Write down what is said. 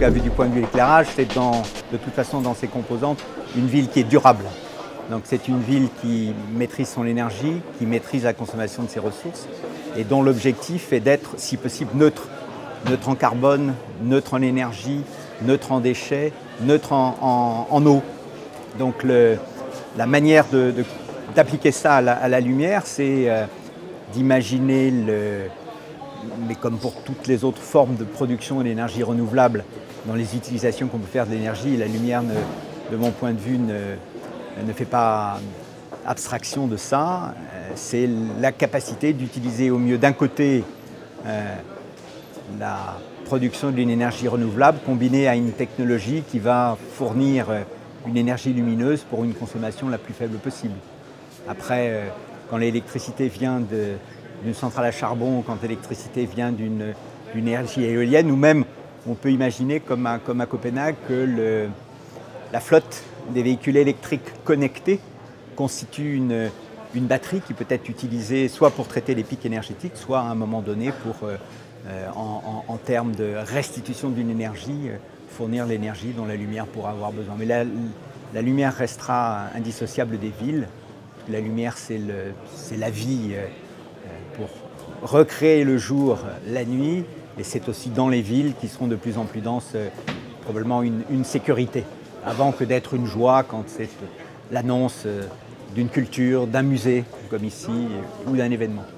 l'as vu du point de vue éclairage, c'est de toute façon dans ses composantes une ville qui est durable. Donc c'est une ville qui maîtrise son énergie, qui maîtrise la consommation de ses ressources et dont l'objectif est d'être, si possible, neutre. Neutre en carbone, neutre en énergie, neutre en déchets, neutre en eau. Donc la manière d'appliquer ça à la lumière, c'est d'imaginer, mais comme pour toutes les autres formes de production d'énergie renouvelable, dans les utilisations qu'on peut faire de l'énergie, la lumière, de mon point de vue, ne fait pas abstraction de ça. C'est la capacité d'utiliser au mieux d'un côté la production d'une énergie renouvelable combinée à une technologie qui va fournir une énergie lumineuse pour une consommation la plus faible possible. Après, quand l'électricité vient d'une centrale à charbon, quand l'électricité vient d'une énergie éolienne, ou même on peut imaginer, comme à Copenhague, que la flotte des véhicules électriques connectés constitue une batterie qui peut être utilisée soit pour traiter les pics énergétiques, soit à un moment donné pour, en termes de restitution d'une énergie, fournir l'énergie dont la lumière pourra avoir besoin. Mais la lumière restera indissociable des villes. La lumière, c'est la vie pour recréer le jour, la nuit, et c'est aussi dans les villes qui seront de plus en plus denses, probablement une sécurité, avant que d'être une joie quand c'est l'annonce d'une culture, d'un musée, comme ici, ou d'un événement.